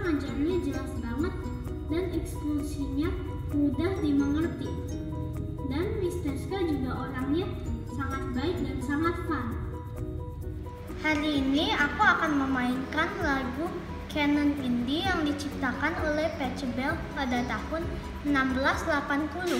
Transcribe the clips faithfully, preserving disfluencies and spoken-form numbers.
ngajarnya jelas banget dan eksekusinya mudah dimengerti. Dan mister Ska juga orangnya sangat baik dan sangat fun. Hari ini aku akan memainkan lagu Canon Indie yang diciptakan oleh Pachelbel pada tahun enam belas delapan puluh.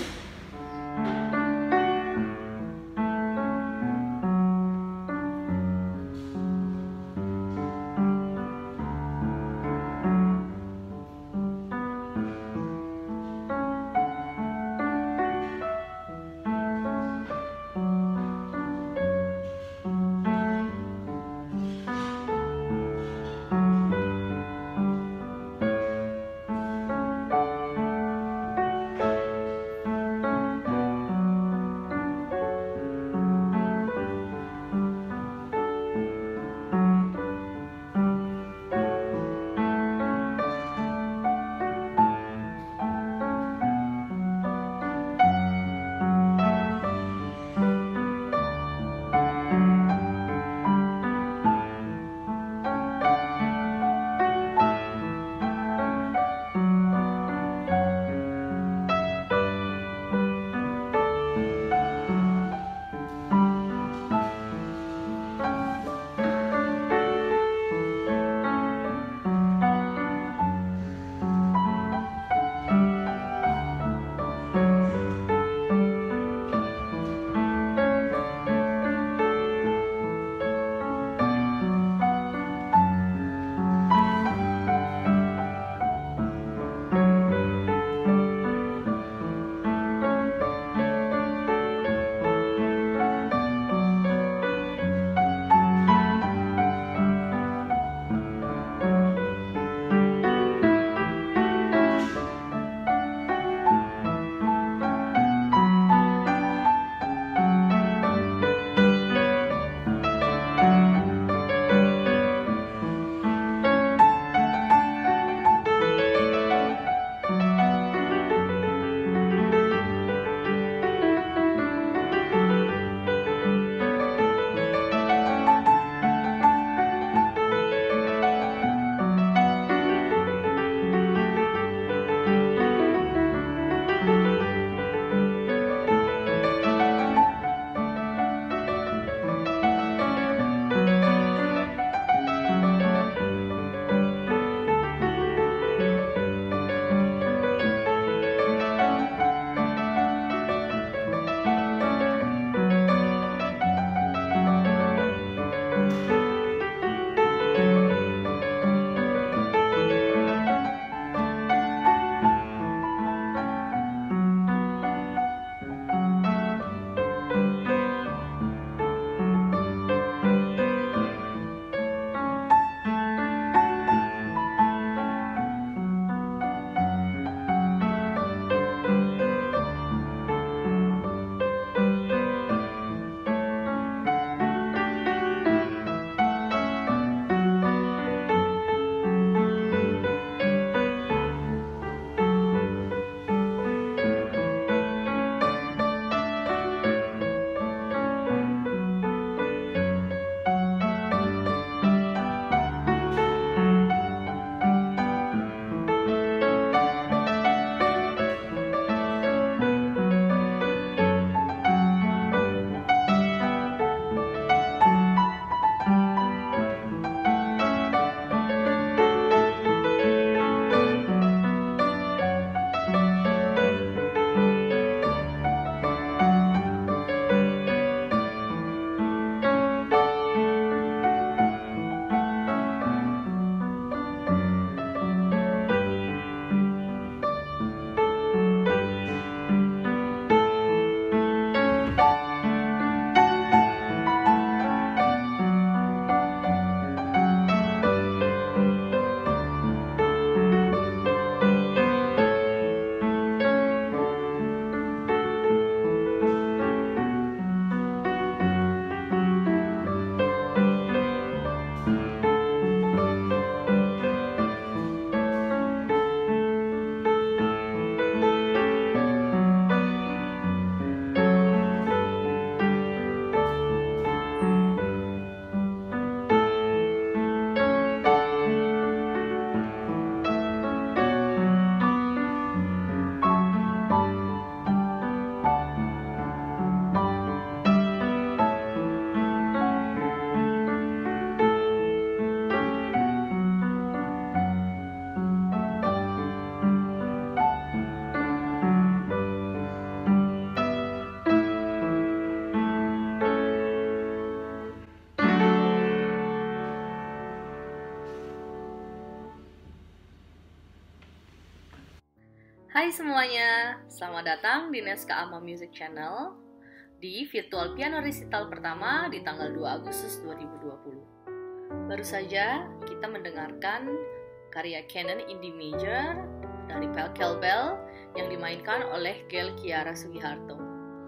Hai semuanya, selamat datang di Neska Ama Music Channel di virtual piano recital pertama di tanggal dua Agustus dua ribu dua puluh. Baru saja kita mendengarkan karya Canon in D Major dari Pachelbel Bell yang dimainkan oleh Gail Kiara Sugiharto.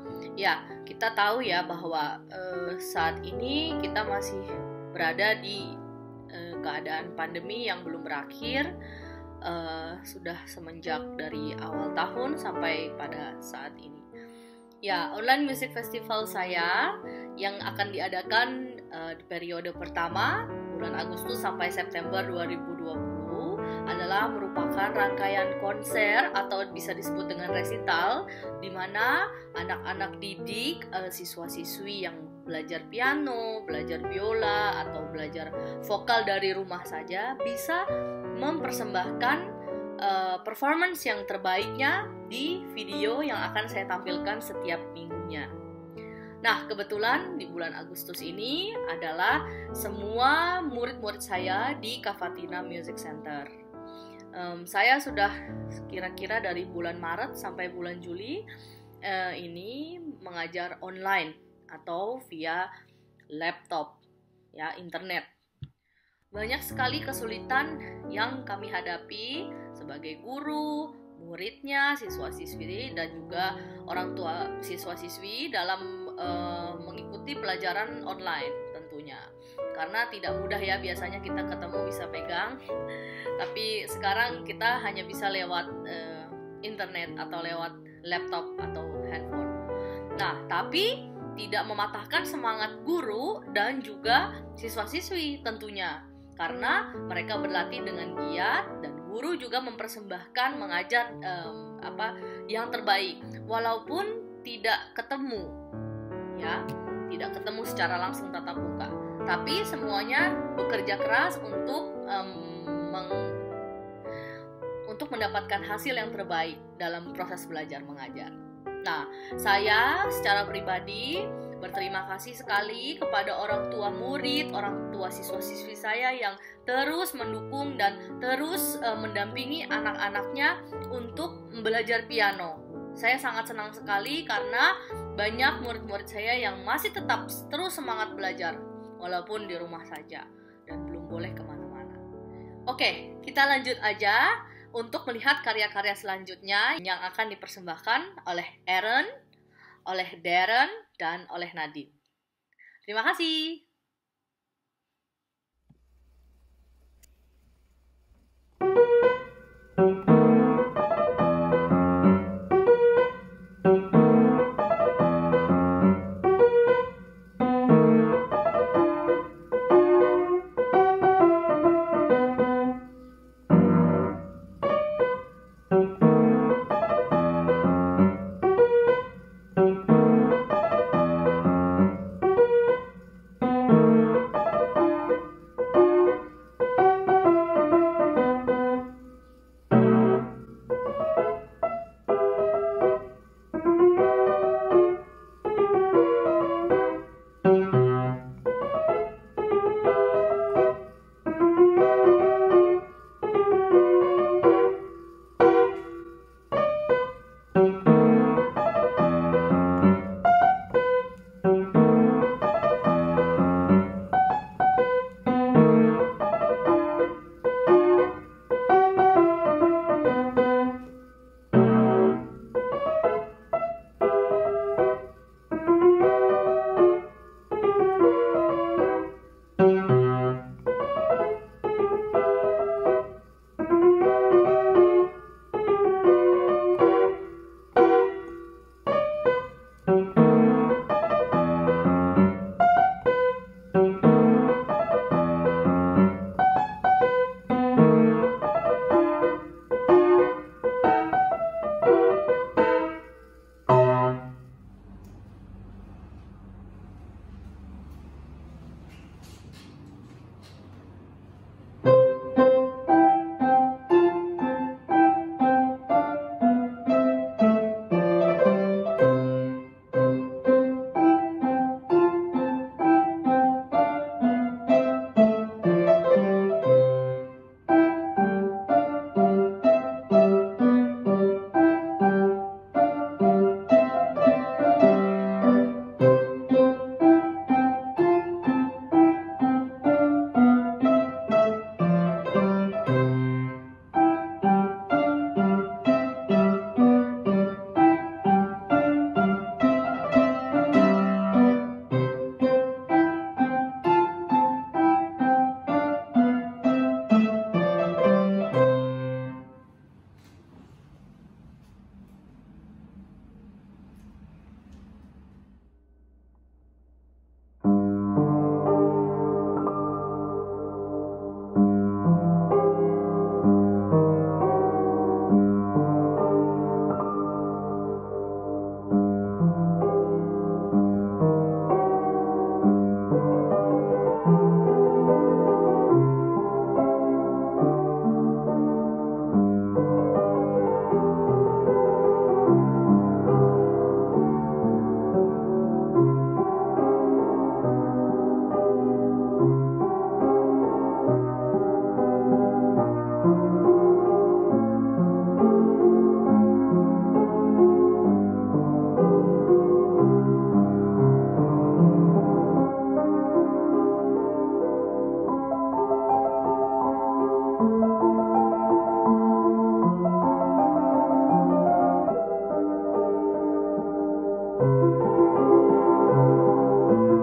Ya, kita tahu ya bahwa eh, saat ini kita masih berada di eh, keadaan pandemi yang belum berakhir. Uh, sudah semenjak dari awal tahun sampai pada saat ini. Ya, online music festival saya yang akan diadakan uh, di periode pertama bulan Agustus sampai September dua ribu dua puluh adalah merupakan rangkaian konser atau bisa disebut dengan resital di mana anak-anak didik, uh, siswa-siswi yang belajar piano, belajar biola atau belajar vokal dari rumah saja bisa mempersembahkan uh, performance yang terbaiknya di video yang akan saya tampilkan setiap minggunya. Nah, kebetulan di bulan Agustus ini adalah semua murid-murid saya di Cavatina Music Center. Um, saya sudah kira-kira dari bulan Maret sampai bulan Juli uh, ini mengajar online atau via laptop, ya, internet. Banyak sekali kesulitan yang kami hadapi sebagai guru, muridnya, siswa-siswi, dan juga orang tua siswa-siswi dalam uh, mengikuti pelajaran online tentunya. Karena tidak mudah ya, biasanya kita ketemu bisa pegang, tapi sekarang kita hanya bisa lewat uh, internet atau lewat laptop atau handphone. Nah, tapi tidak mematahkan semangat guru dan juga siswa-siswi tentunya, karena mereka berlatih dengan giat dan guru juga mempersembahkan mengajar um, apa yang terbaik walaupun tidak ketemu, ya, tidak ketemu secara langsung tatap muka, tapi semuanya bekerja keras untuk um, meng, untuk mendapatkan hasil yang terbaik dalam proses belajar mengajar. Nah, saya secara pribadi berterima kasih sekali kepada orang tua murid, orang tua siswa-siswi saya yang terus mendukung dan terus uh, mendampingi anak-anaknya untuk belajar piano. Saya sangat senang sekali karena banyak murid-murid saya yang masih tetap terus semangat belajar walaupun di rumah saja dan belum boleh kemana-mana. Oke, kita lanjut aja untuk melihat karya-karya selanjutnya yang akan dipersembahkan oleh Aaron, oleh Darren, dan oleh Nadine. Terima kasih.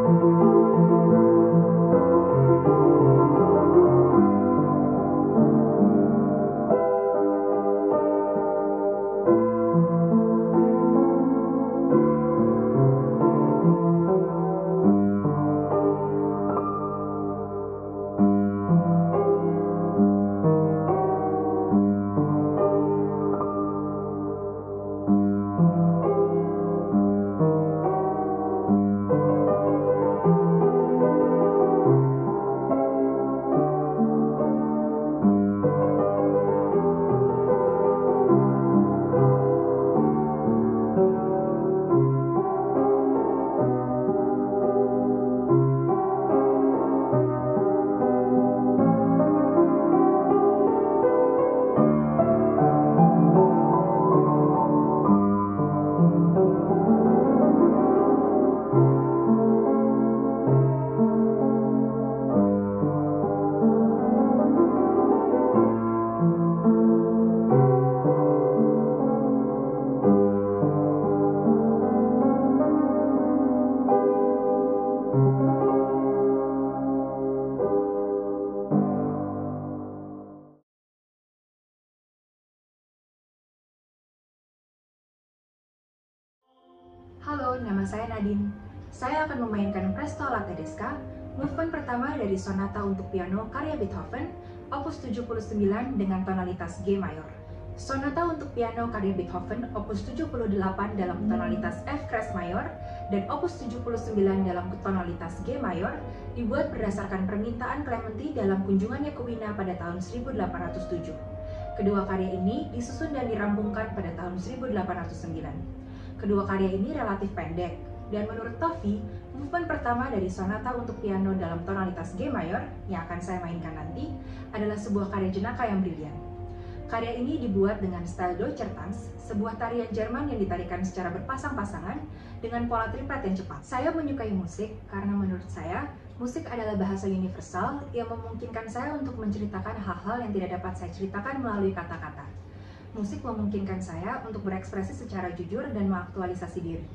Halo, nama saya Nadine. Saya akan memainkan Presto alla tedesca, movement pertama dari sonata untuk piano karya Beethoven, opus tujuh puluh sembilan dengan tonalitas G mayor. Sonata untuk piano karya Beethoven, opus tujuh puluh delapan dalam tonalitas F crash mayor, dan opus tujuh puluh sembilan dalam tonalitas G mayor, dibuat berdasarkan permintaan Clementi dalam kunjungannya ke Wina pada tahun seribu delapan ratus tujuh. Kedua karya ini disusun dan dirampungkan pada tahun seribu delapan ratus sembilan. Kedua karya ini relatif pendek, dan menurut Toffee, movement pertama dari sonata untuk piano dalam tonalitas G mayor yang akan saya mainkan nanti adalah sebuah karya jenaka yang brilian. Karya ini dibuat dengan style Deutscher Tanz, sebuah tarian Jerman yang ditarikan secara berpasang-pasangan dengan pola triplet yang cepat. Saya menyukai musik karena menurut saya, musik adalah bahasa universal yang memungkinkan saya untuk menceritakan hal-hal yang tidak dapat saya ceritakan melalui kata-kata. Musik memungkinkan saya untuk berekspresi secara jujur dan mengaktualisasi diri.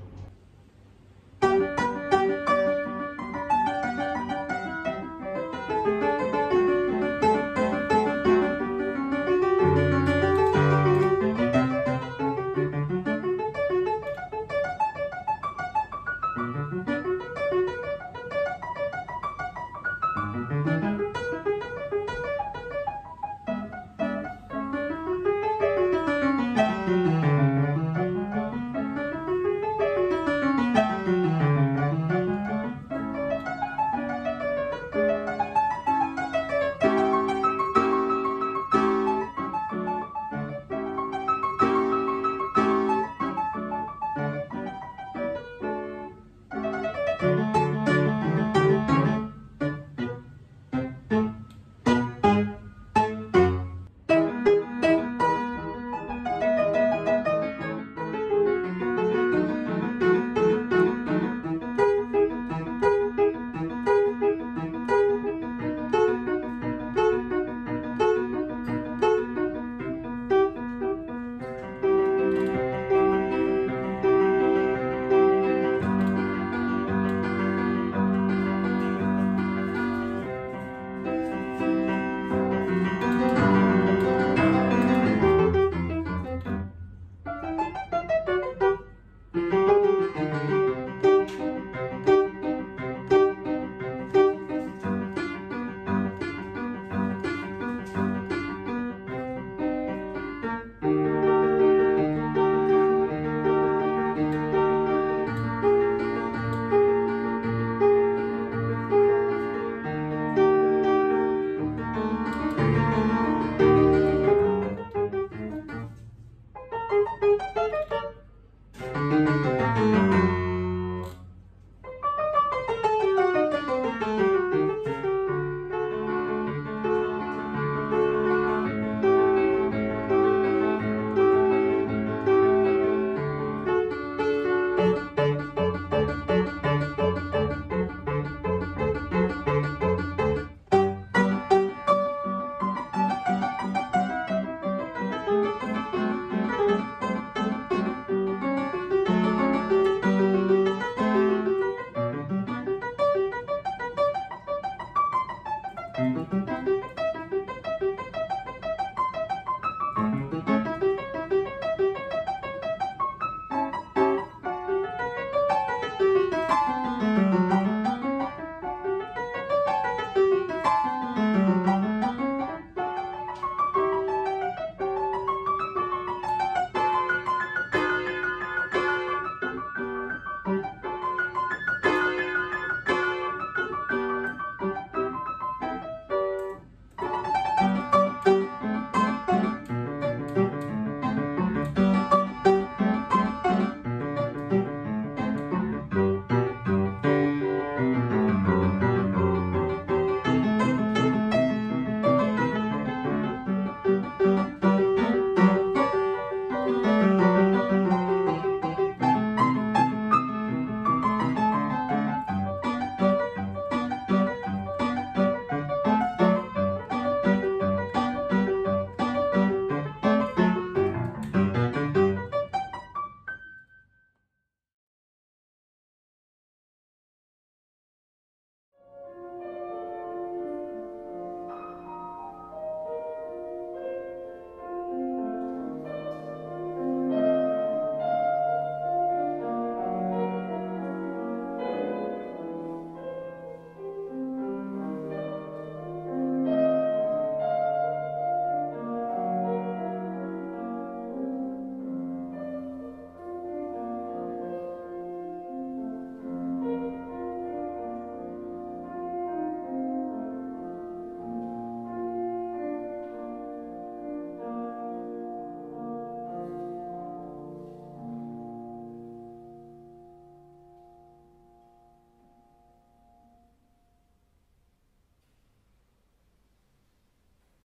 Thank you.